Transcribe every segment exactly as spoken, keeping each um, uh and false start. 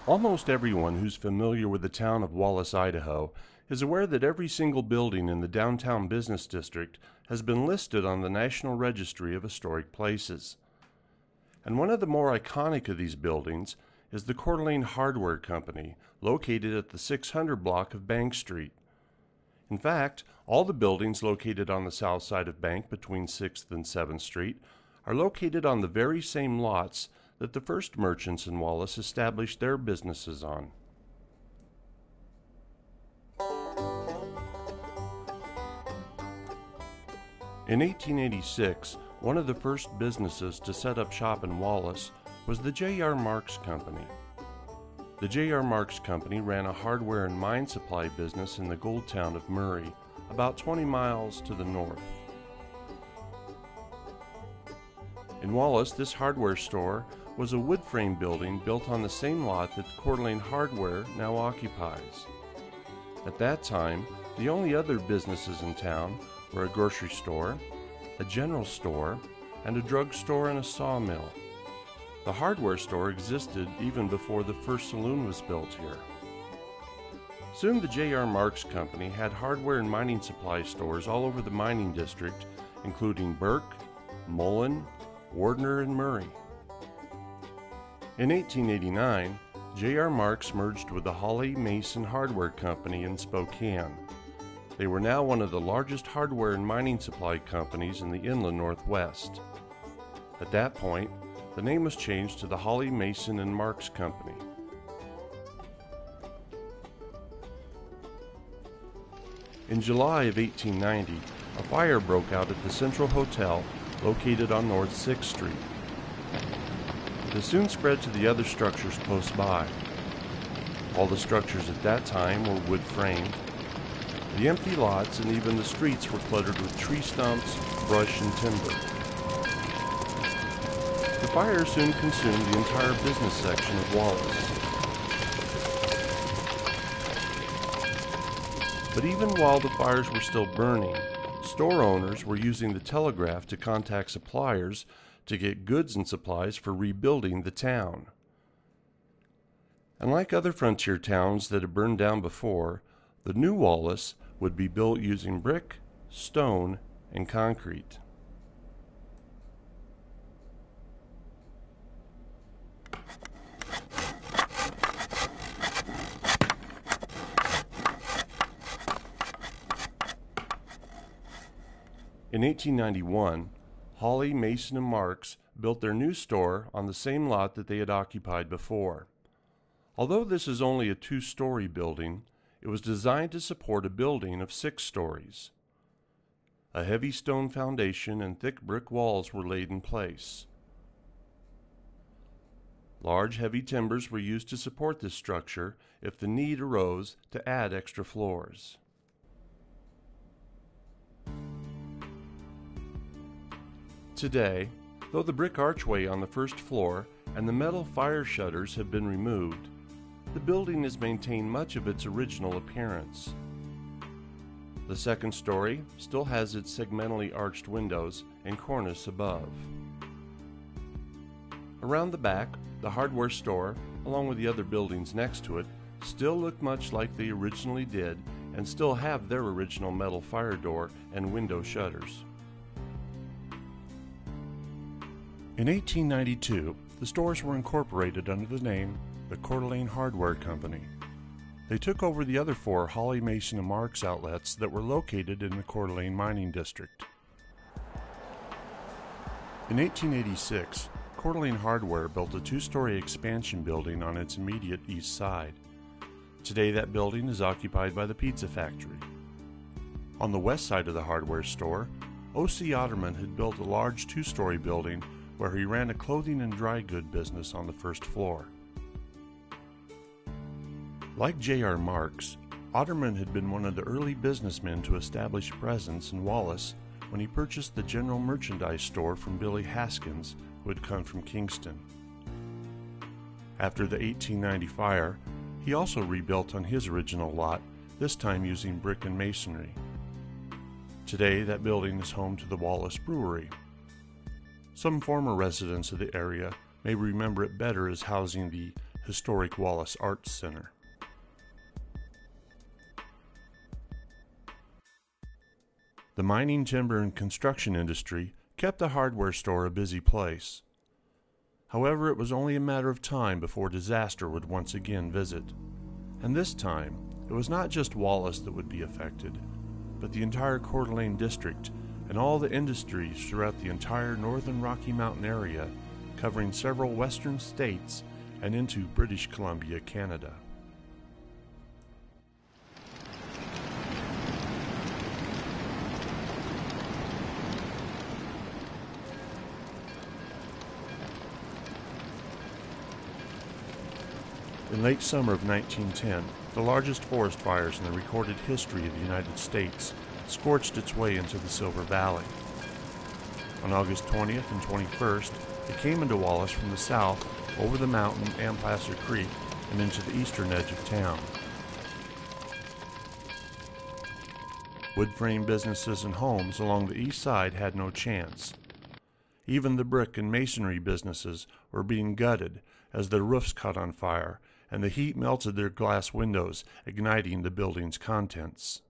Almost everyone who's familiar with the town of Wallace, Idaho, is aware that every single building in the downtown business district has been listed on the National Registry of Historic Places. And one of the more iconic of these buildings is the Coeur Hardware Company, located at the six hundred block of Bank Street. In fact, all the buildings located on the south side of Bank between sixth and seventh Street are located on the very same lots that the first merchants in Wallace established their businesses on. In eighteen eighty-six, one of the first businesses to set up shop in Wallace was the J R Marks Company. The J R Marks Company ran a hardware and mine supply business in the gold town of Murray, about twenty miles to the north. In Wallace, this hardware store was a wood frame building built on the same lot that Coeur Hardware now occupies. At that time, the only other businesses in town were a grocery store, a general store, and a drugstore and a sawmill. The hardware store existed even before the first saloon was built here. Soon the J R Marks Company had hardware and mining supply stores all over the mining district, including Burke, Mullen, Wardner, and Murray. In eighteen eighty-nine, J R Marks merged with the Hawley Mason Hardware Company in Spokane. They were now one of the largest hardware and mining supply companies in the inland Northwest. At that point, the name was changed to the Hawley Mason and Marks Company. In July of eighteen ninety, a fire broke out at the Central Hotel located on North sixth Street. This soon spread to the other structures close by. All the structures at that time were wood framed. The empty lots and even the streets were cluttered with tree stumps, brush, and timber. The fire soon consumed the entire business section of Wallace. But even while the fires were still burning, store owners were using the telegraph to contact suppliers to get goods and supplies for rebuilding the town. And like other frontier towns that had burned down before, the new Wallace would be built using brick, stone, and concrete. In eighteen ninety-one, Hawley, Mason, and Marks built their new store on the same lot that they had occupied before. Although this is only a two-story building, it was designed to support a building of six stories. A heavy stone foundation and thick brick walls were laid in place. Large, heavy timbers were used to support this structure if the need arose to add extra floors. Today, though the brick archway on the first floor and the metal fire shutters have been removed, the building has maintained much of its original appearance. The second story still has its segmentally arched windows and cornice above. Around the back, the hardware store, along with the other buildings next to it, still look much like they originally did and still have their original metal fire door and window shutters. In eighteen ninety-two, the stores were incorporated under the name the Coeur Hardware Company. They took over the other four Hawley, Mason, and Marks outlets that were located in the Coeur mining district. In eighteen eighty-six, Coeur Hardware built a two-story expansion building on its immediate east side. Today that building is occupied by the pizza factory. On the west side of the hardware store, O C Otterman had built a large two-story building where he ran a clothing and dry good business on the first floor. Like J R Marks, Otterman had been one of the early businessmen to establish a presence in Wallace when he purchased the general merchandise store from Billy Haskins, who had come from Kingston. After the eighteen ninety fire, he also rebuilt on his original lot, this time using brick and masonry. Today, that building is home to the Wallace Brewery. Some former residents of the area may remember it better as housing the historic Wallace Arts Center. The mining, timber, and construction industry kept the hardware store a busy place. However, it was only a matter of time before disaster would once again visit. And this time, it was not just Wallace that would be affected, but the entire Coeur d'Alene district and all the industries throughout the entire northern Rocky Mountain area, covering several western states and into British Columbia, Canada. In late summer of nineteen ten, the largest forest fires in the recorded history of the United States scorched its way into the Silver Valley. On August twentieth and twenty-first, it came into Wallace from the south, over the mountain and Placer Creek, and into the eastern edge of town. Wood frame businesses and homes along the east side had no chance. Even the brick and masonry businesses were being gutted as their roofs caught on fire, and the heat melted their glass windows, igniting the building's contents.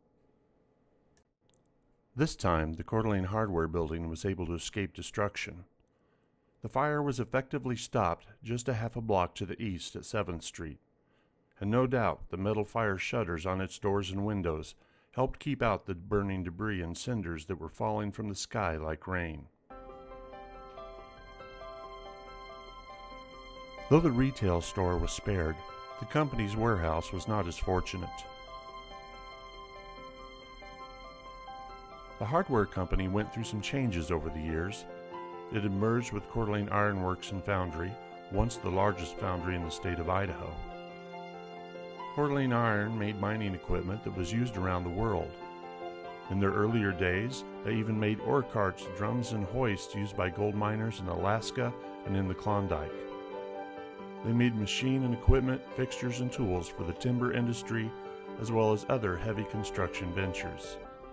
This time, the Coeur d'Alene Hardware Building was able to escape destruction. The fire was effectively stopped just a half a block to the east at seventh street, and no doubt the metal fire shutters on its doors and windows helped keep out the burning debris and cinders that were falling from the sky like rain. Though the retail store was spared, the company's warehouse was not as fortunate. The hardware company went through some changes over the years. It had merged with Coeur d'Alene Iron Works and Foundry, once the largest foundry in the state of Idaho. Coeur d'Alene Iron made mining equipment that was used around the world. In their earlier days, they even made ore carts, drums, and hoists used by gold miners in Alaska and in the Klondike. They made machine and equipment, fixtures, and tools for the timber industry, as well as other heavy construction ventures.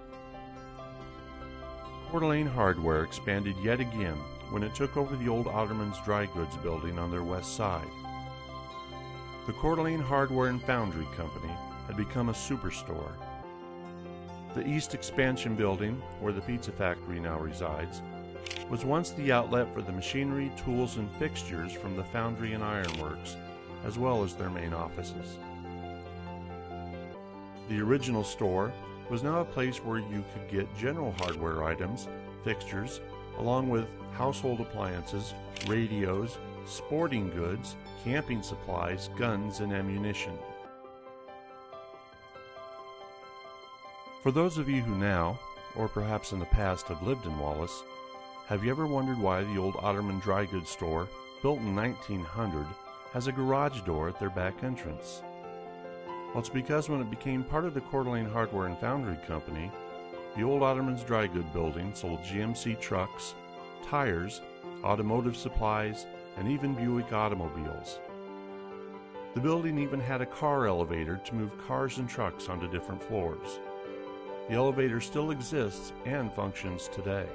Coeur d'Alene Hardware expanded yet again when it took over the old Otterman's Dry Goods building on their west side. The Coeur d'Alene Hardware and Foundry Company had become a superstore. The East Expansion building, where the pizza factory now resides, was once the outlet for the machinery, tools, and fixtures from the foundry and ironworks, as well as their main offices. The original store was now a place where you could get general hardware items, fixtures, along with household appliances, radios, sporting goods, camping supplies, guns, and ammunition. For those of you who now, or perhaps in the past, have lived in Wallace, have you ever wondered why the old Otterman Dry Goods store, built in nineteen hundred, has a garage door at their back entrance? Well, it's because when it became part of the Coeur d'Alene Hardware and Foundry Company, the old Otterman's Dry Goods building sold G M C trucks, tires, automotive supplies, and even Buick automobiles. The building even had a car elevator to move cars and trucks onto different floors. The elevator still exists and functions today.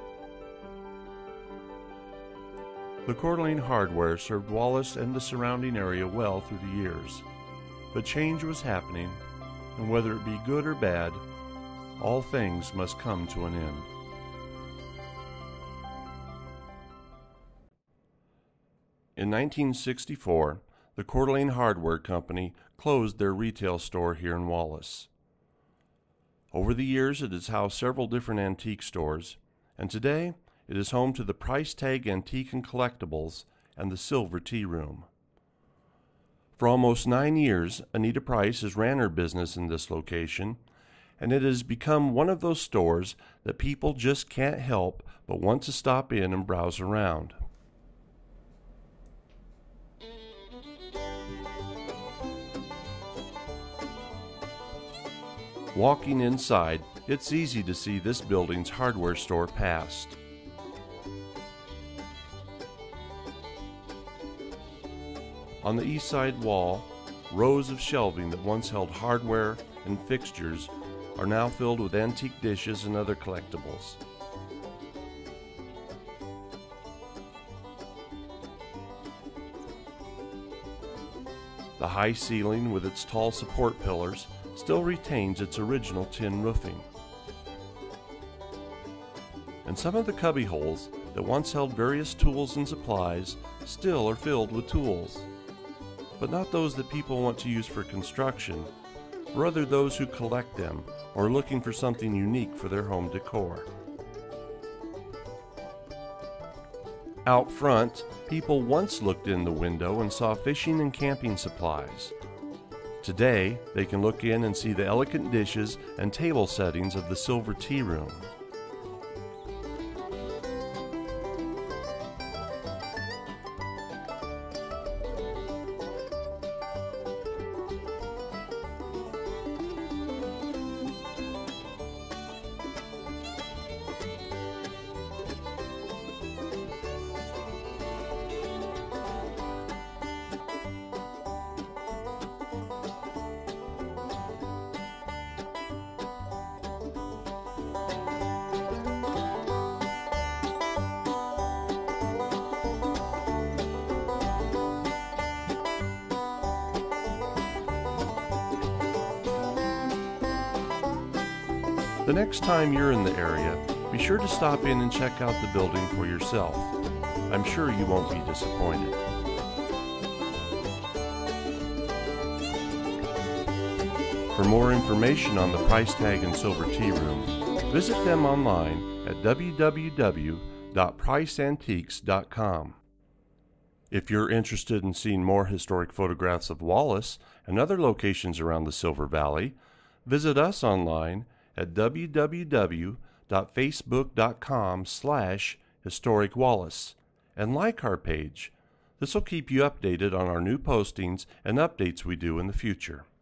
The Coeur d'Alene Hardware served Wallace and the surrounding area well through the years, but change was happening, and whether it be good or bad, all things must come to an end. In nineteen sixty-four, the Coeur d'Alene Hardware Company closed their retail store here in Wallace. Over the years, it has housed several different antique stores, and today it is home to the Price Tag Antique and Collectibles and the Silver Tea Room. For almost nine years, Anita Price has ran her business in this location, and it has become one of those stores that people just can't help but want to stop in and browse around. Walking inside, it's easy to see this building's hardware store past. On the east side wall, rows of shelving that once held hardware and fixtures are now filled with antique dishes and other collectibles. The high ceiling with its tall support pillars still retains its original tin roofing. And some of the cubby holes that once held various tools and supplies still are filled with tools. But not those that people want to use for construction, rather those who collect them or are looking for something unique for their home decor. Out front, people once looked in the window and saw fishing and camping supplies. Today, they can look in and see the elegant dishes and table settings of the silver tea room. The next time you're in the area, be sure to stop in and check out the building for yourself. I'm sure you won't be disappointed. For more information on the price tag and silver tea room, visit them online at w w w dot price antiques dot com. If you're interested in seeing more historic photographs of Wallace and other locations around the Silver Valley, visit us online at w w w dot facebook dot com slash historic wallace and like our page. This will keep you updated on our new postings and updates we do in the future.